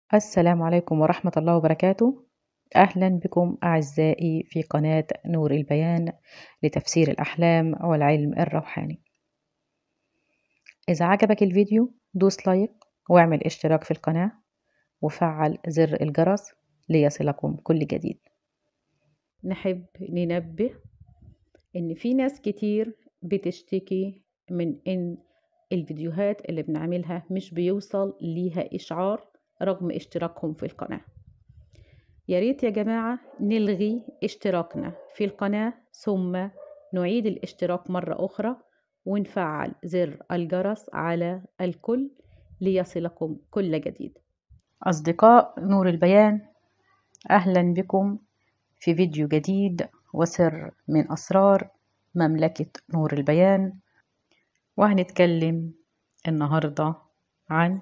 السلام عليكم ورحمة الله وبركاته. أهلا بكم أعزائي في قناة نور البيان لتفسير الأحلام والعلم الروحاني. إذا عجبك الفيديو دوس لايك واعمل اشتراك في القناة وفعل زر الجرس ليصلكم كل جديد. نحب ننبه إن في ناس كتير بتشتكي من إن الفيديوهات اللي بنعملها مش بيوصل ليها إشعار رغم اشتراكهم في القناة. يا ريت يا جماعة نلغي اشتراكنا في القناة ثم نعيد الاشتراك مرة أخرى ونفعل زر الجرس على الكل ليصلكم كل جديد. أصدقاء نور البيان، أهلا بكم في فيديو جديد وسر من أسرار مملكة نور البيان. وهنتكلم النهاردة عن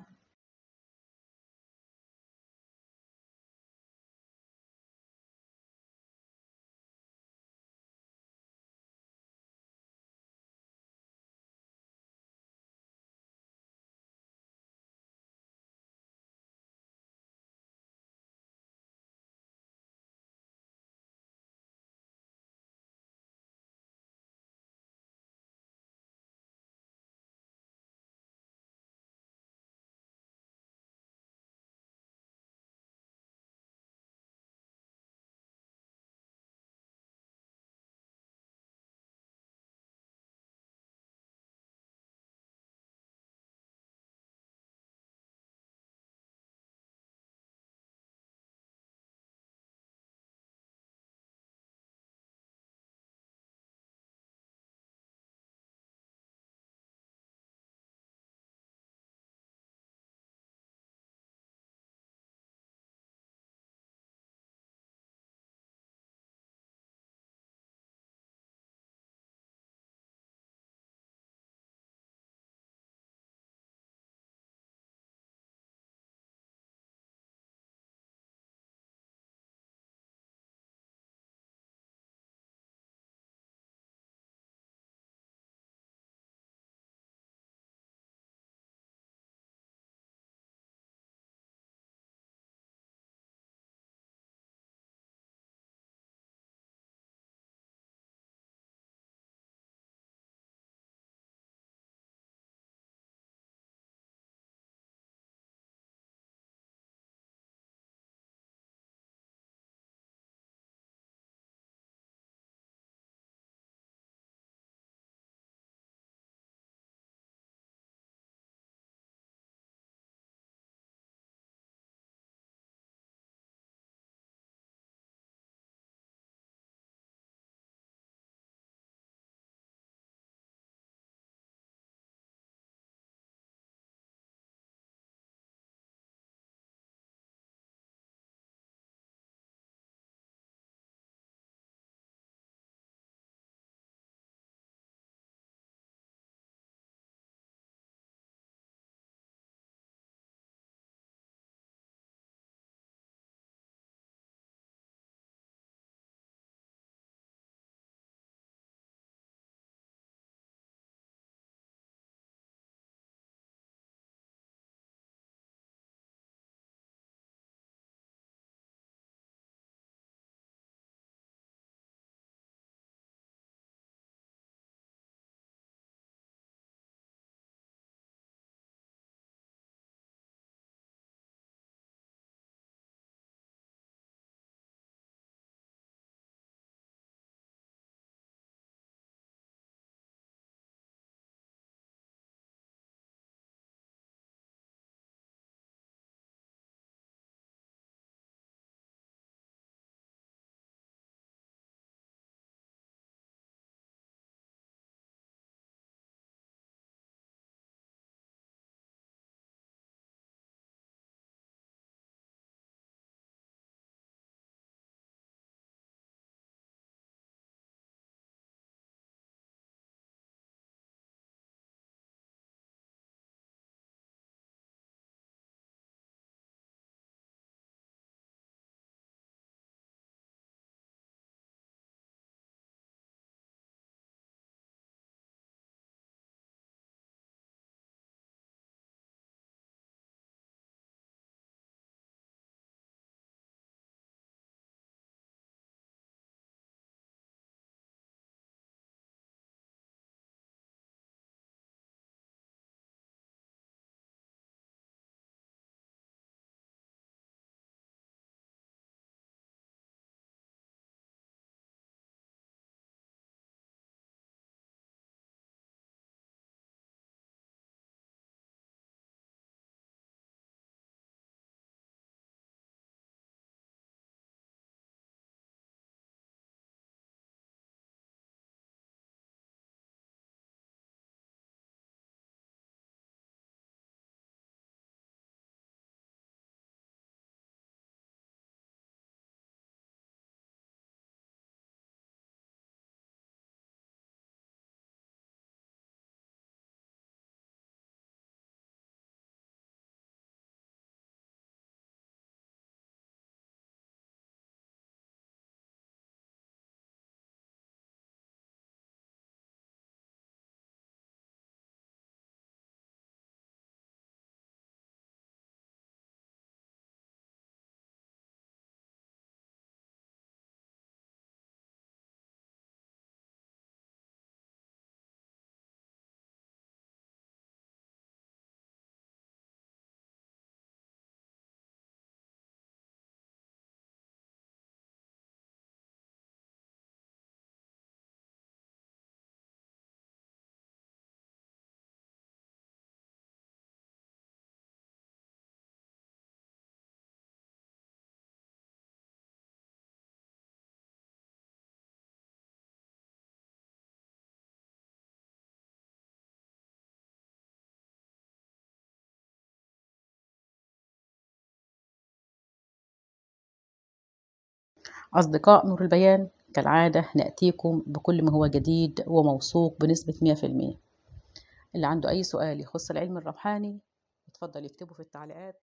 أصدقاء نور البيان، كالعادة نأتيكم بكل ما هو جديد وموثوق بنسبة 100%. اللي عنده أي سؤال يخص العلم الروحاني يتفضل يكتبه في التعليقات.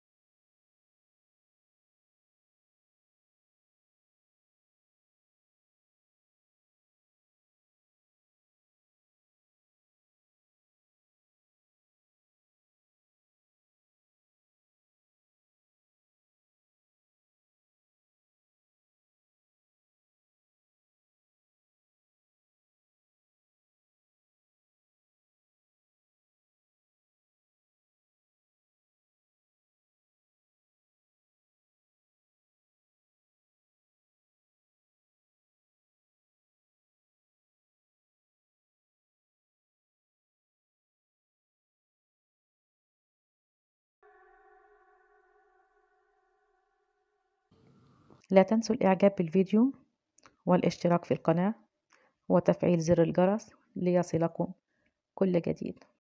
لا تنسوا الإعجاب بالفيديو والاشتراك في القناة وتفعيل زر الجرس ليصلكم كل جديد.